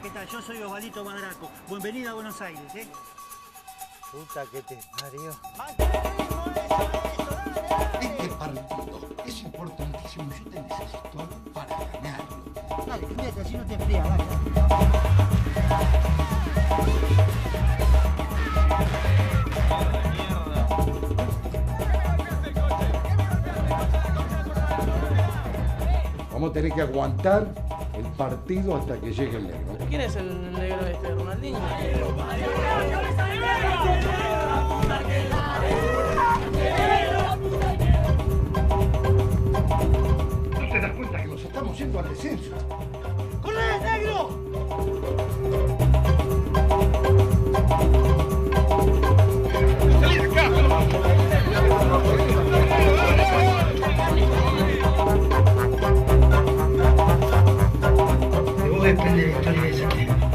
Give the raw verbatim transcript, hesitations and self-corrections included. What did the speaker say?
¿qué tal? Yo soy Osvaldito Madraco. Bienvenido a Buenos Aires, ¿eh? Puta que te parió. Este partido es importantísimo. Yo te necesito para ganarlo. Dale, fíjate, así no te enfrías, dale. Vamos a tener que aguantar el partido hasta que llegue el negro. ¿Quién es el negro este? ¿Ronaldinho? ¿No te das cuenta que nos estamos yendo al descenso? ¡Corre, negro! ¡Salí de acá! De vos depende la historia de ese tema.